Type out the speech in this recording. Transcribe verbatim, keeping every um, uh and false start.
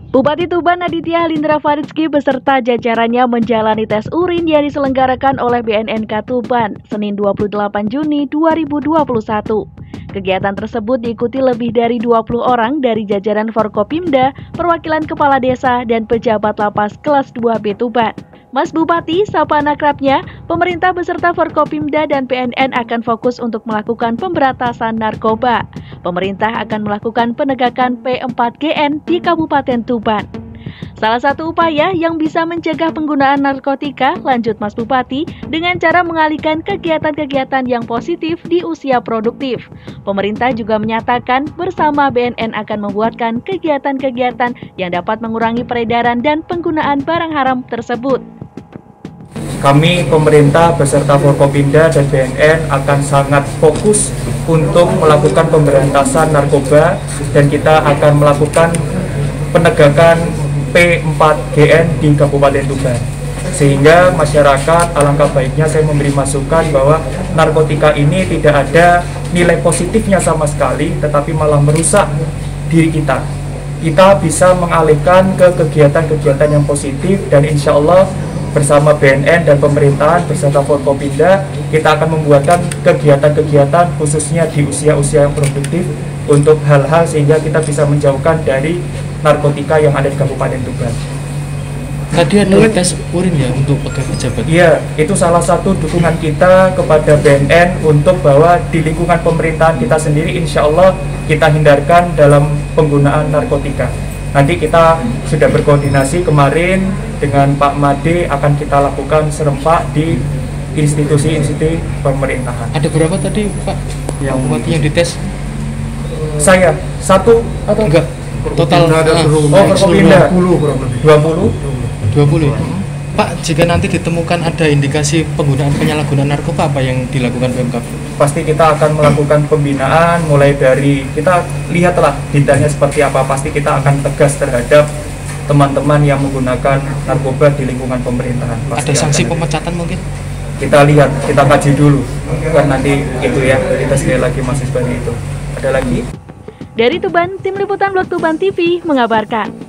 Bupati Tuban Aditya Halindra Farizki beserta jajarannya menjalani tes urin yang diselenggarakan oleh B N N K Tuban Senin dua puluh delapan Juni dua ribu dua puluh satu. Kegiatan tersebut diikuti lebih dari dua puluh orang dari jajaran Forkopimda, perwakilan kepala desa, dan pejabat lapas kelas dua B Tuban. Mas Bupati, sapaan akrabnya, pemerintah beserta Forkopimda dan B N N akan fokus untuk melakukan pemberantasan narkoba. Pemerintah akan melakukan penegakan P empat G N di Kabupaten Tuban. Salah satu upaya yang bisa mencegah penggunaan narkotika, lanjut Mas Bupati, dengan cara mengalihkan kegiatan-kegiatan yang positif di usia produktif. Pemerintah juga menyatakan bersama B N N akan membuatkan kegiatan-kegiatan yang dapat mengurangi peredaran dan penggunaan barang haram tersebut. Kami pemerintah beserta Forkopimda dan B N N akan sangat fokus untuk melakukan pemberantasan narkoba, dan kita akan melakukan penegakan P empat G N di Kabupaten Tuban. Sehingga masyarakat, alangkah baiknya saya memberi masukan bahwa narkotika ini tidak ada nilai positifnya sama sekali, tetapi malah merusak diri kita. Kita bisa mengalihkan ke kegiatan-kegiatan yang positif, dan insya Allah bersama B N N dan pemerintahan beserta Forkopimda, kita akan membuatkan kegiatan-kegiatan khususnya di usia-usia yang produktif untuk hal-hal sehingga kita bisa menjauhkan dari narkotika yang ada di Kabupaten Tuban. Tadi ada tes urin ya untuk pejabat? Iya, itu salah satu dukungan kita kepada B N N untuk bahwa di lingkungan pemerintahan kita sendiri insya Allah kita hindarkan dalam penggunaan narkotika. Nanti kita sudah berkoordinasi kemarin dengan Pak Made, akan kita lakukan serempak di institusi-institusi pemerintahan. Ada berapa tadi Pak yang bupati yang dites? Saya satu atau enggak? Total ada ah, oh Forkopimda dua puluh. dua puluh. Pak, jika nanti ditemukan ada indikasi penggunaan penyalahgunaan narkoba, apa yang dilakukan P M K? Pasti kita akan melakukan pembinaan, mulai dari kita lihatlah detailnya seperti apa. Pasti kita akan tegas terhadap teman-teman yang menggunakan narkoba di lingkungan pemerintahan. Pasti ada sanksi akan pemecatan mungkin? Kita lihat, kita kaji dulu, kan nanti itu ya, kita sekali lagi masih seperti itu. Ada lagi? Dari Tuban, Tim Liputan Blog Tuban T V mengabarkan.